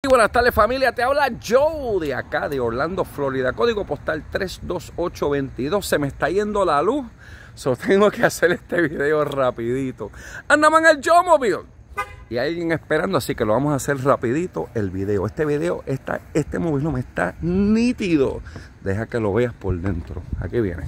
Buenas tardes, familia, te habla Joe de acá de Orlando, Florida, código postal 32822. Se me está yendo la luz, tengo que hacer este video rapidito. Andamos en el Joe Mobile y hay alguien esperando, así que lo vamos a hacer rapidito el video. Este móvil me está nítido. Deja que lo veas por dentro. Aquí viene.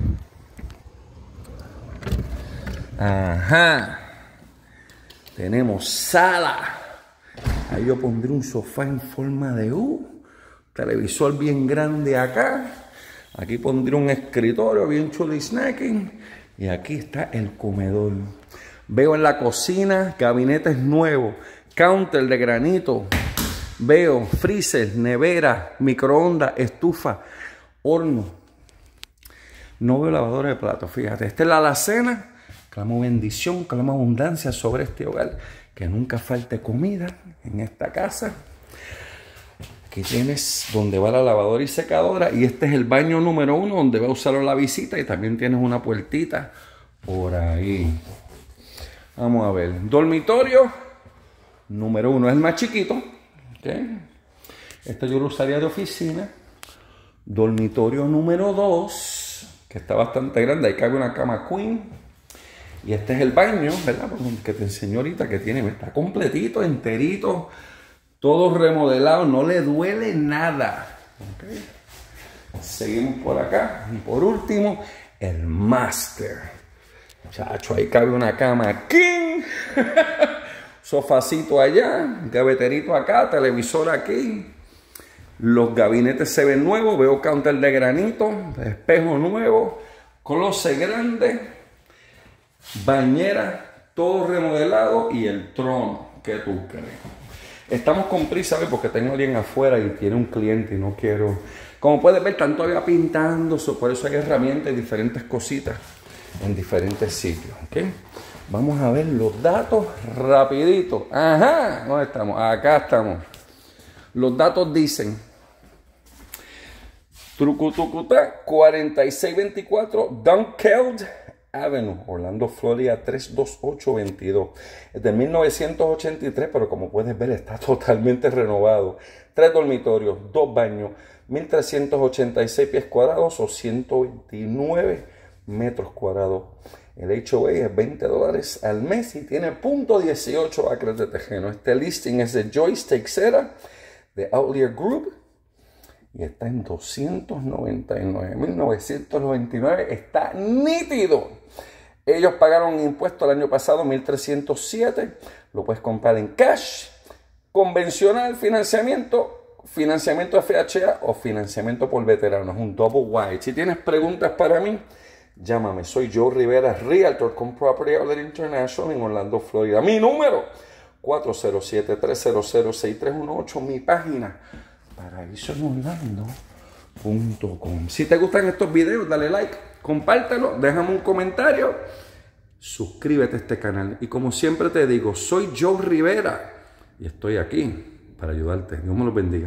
Ajá. Tenemos sala. Ahí yo pondré un sofá en forma de U. Televisor bien grande acá. Aquí pondré un escritorio bien chulo y snacking. Y aquí está el comedor. Veo en la cocina gabinetes nuevos. Counter de granito. Veo freezer, nevera, microondas, estufa, horno. No veo lavadora de platos, fíjate. Esta es la alacena. Clamo bendición, clamo abundancia sobre este hogar. Que nunca falte comida en esta casa. Aquí tienes donde va la lavadora y secadora. Y este es el baño número 1 donde va a usar la visita. Y también tienes una puertita por ahí. Vamos a ver. Dormitorio número 1 es el más chiquito. ¿Okay? Este yo lo usaría de oficina. Dormitorio número 2, que está bastante grande. Ahí cabe una cama queen. Y este es el baño, ¿verdad? Que te enseñé ahorita, que tiene, está completito, enterito, todo remodelado, no le duele nada. ¿Okay? Seguimos por acá. Y por último, el master. Chacho, ahí cabe una cama king. Sofacito allá, gaveterito acá, televisor aquí. Los gabinetes se ven nuevos, veo counter de granito, espejo nuevo, closet grande. Bañera, todo remodelado y el trono, ¿qué tú crees? Estamos con prisa, ¿sabes? Porque tengo a alguien afuera y tiene un cliente y no quiero... Como puedes ver, están todavía pintando, por eso hay herramientas y diferentes cositas en diferentes sitios, ¿ok? Vamos a ver los datos rapidito. Ajá, ¿dónde estamos? Acá estamos. Los datos dicen... Trucutucutá, 4624 Dunkeld Avenue, Orlando, Florida 32822. Es de 1983, pero como puedes ver está totalmente renovado. 3 dormitorios, 2 baños, 1386 pies cuadrados o 129 metros cuadrados. El HOA es $20 al mes y tiene .18 acres de terreno. Este listing es de Joyce Teixeira de Outlier Group. Y está en 299.999. Está nítido. Ellos pagaron impuestos el año pasado, 1.307. Lo puedes comprar en cash, convencional, financiamiento FHA o financiamiento por veteranos. Un double wide. Si tienes preguntas para mí, llámame. Soy Joe Rivera, Realtor con Property Outlet International en Orlando, Florida. Mi número, 407-300-6318. Mi página, paraísoenorlando.com. Si te gustan estos videos, dale like, compártelo, déjame un comentario, suscríbete a este canal. Y como siempre te digo, soy Joe Rivera y estoy aquí para ayudarte. Dios me los bendiga.